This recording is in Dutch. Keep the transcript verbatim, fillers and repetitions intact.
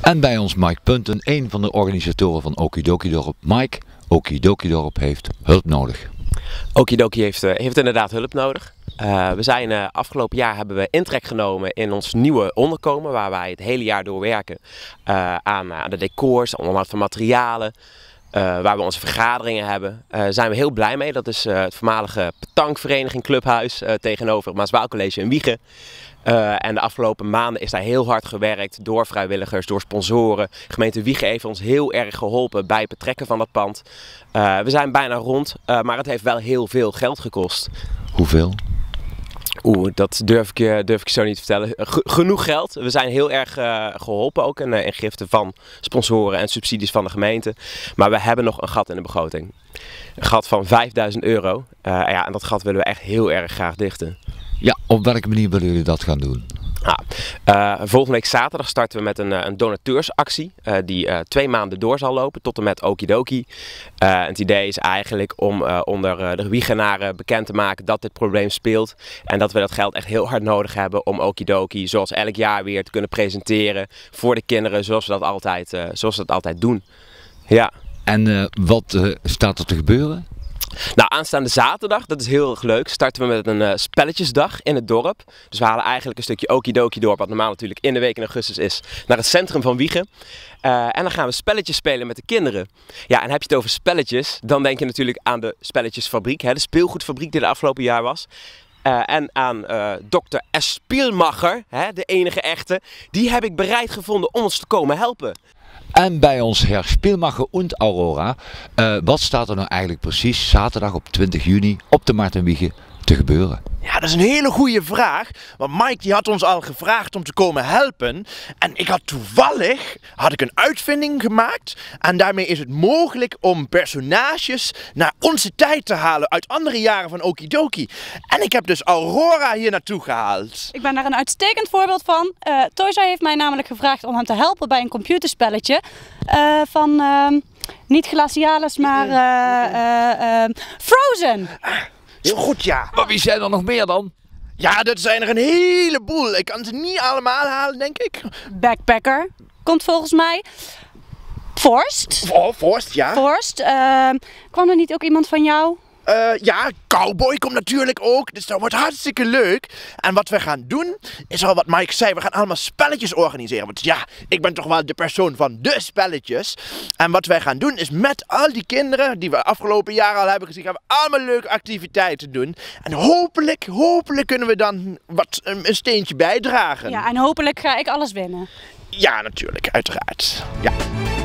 En bij ons Mike Punten, een van de organisatoren van Okidokidorp. Mike, Okidokidorp heeft hulp nodig. Okidoki heeft, uh, heeft inderdaad hulp nodig. Uh, we zijn uh, afgelopen jaar hebben we intrek genomen in ons nieuwe onderkomen, waar wij het hele jaar door werken uh, aan, aan de decors, onderhoud van materialen. Uh, waar we onze vergaderingen hebben, uh, zijn we heel blij mee. Dat is uh, het voormalige petankvereniging Clubhuis uh, tegenover het Maaswaalcollege in Wijchen. Uh, en de afgelopen maanden is daar heel hard gewerkt door vrijwilligers, door sponsoren. Gemeente Wijchen heeft ons heel erg geholpen bij het betrekken van dat pand. Uh, we zijn bijna rond, uh, maar het heeft wel heel veel geld gekost. Hoeveel? Oeh, dat durf ik, je, durf ik je zo niet te vertellen. G genoeg geld. We zijn heel erg uh, geholpen ook in, uh, in giften van sponsoren en subsidies van de gemeente. Maar we hebben nog een gat in de begroting. Een gat van vijfduizend euro. Uh, ja, en dat gat willen we echt heel erg graag dichten. Ja, op welke manier willen jullie dat gaan doen? Ah, uh, volgende week zaterdag starten we met een, een donateursactie uh, die uh, twee maanden door zal lopen tot en met Okidoki. Uh, het idee is eigenlijk om uh, onder uh, de Wijchenaren bekend te maken dat dit probleem speelt. En dat we dat geld echt heel hard nodig hebben om Okidoki zoals elk jaar weer te kunnen presenteren voor de kinderen zoals we dat altijd, uh, zoals we dat altijd doen. Ja. En uh, wat uh, staat er te gebeuren? Nou, aanstaande zaterdag, dat is heel erg leuk, starten we met een uh, spelletjesdag in het dorp. Dus we halen eigenlijk een stukje Okidokidorp, wat normaal natuurlijk in de week in augustus is, naar het centrum van Wijchen. Uh, en dan gaan we spelletjes spelen met de kinderen. Ja, en heb je het over spelletjes, dan denk je natuurlijk aan de spelletjesfabriek, hè, de speelgoedfabriek die er afgelopen jaar was. Uh, en aan uh, dokter S. Spielmacher, hè, de enige echte, die heb ik bereid gevonden om ons te komen helpen. En bij ons Herr Spielmacher en Aurora, uh, wat staat er nou eigenlijk precies zaterdag op twintig juni op de Markt in Wijchen te gebeuren? Ja, dat is een hele goede vraag. Want Mike die had ons al gevraagd om te komen helpen. En ik had toevallig had ik een uitvinding gemaakt. En daarmee is het mogelijk om personages naar onze tijd te halen uit andere jaren van Okidoki. En ik heb dus Aurora hier naartoe gehaald. Ik ben daar een uitstekend voorbeeld van. Uh, Toysa heeft mij namelijk gevraagd om hem te helpen bij een computerspelletje. Uh, van uh, niet Glacialis, maar uh, uh, uh, Frozen. Heel goed, ja. Maar wie zijn er nog meer dan? Ja, dat zijn er een heleboel. Ik kan ze niet allemaal halen, denk ik. Backpacker komt volgens mij. Forst. Oh, Forst, ja. Forst. Uh, kwam er niet ook iemand van jou? Uh, ja, Cowboy komt natuurlijk ook, dus dat wordt hartstikke leuk. En wat we gaan doen, is al wat Mike zei, we gaan allemaal spelletjes organiseren. Want ja, ik ben toch wel de persoon van de spelletjes. En wat wij gaan doen, is met al die kinderen, die we afgelopen jaar al hebben gezien, gaan we allemaal leuke activiteiten doen. En hopelijk, hopelijk kunnen we dan wat, een steentje bijdragen. Ja, en hopelijk ga ik alles winnen. Ja, natuurlijk, uiteraard. Ja.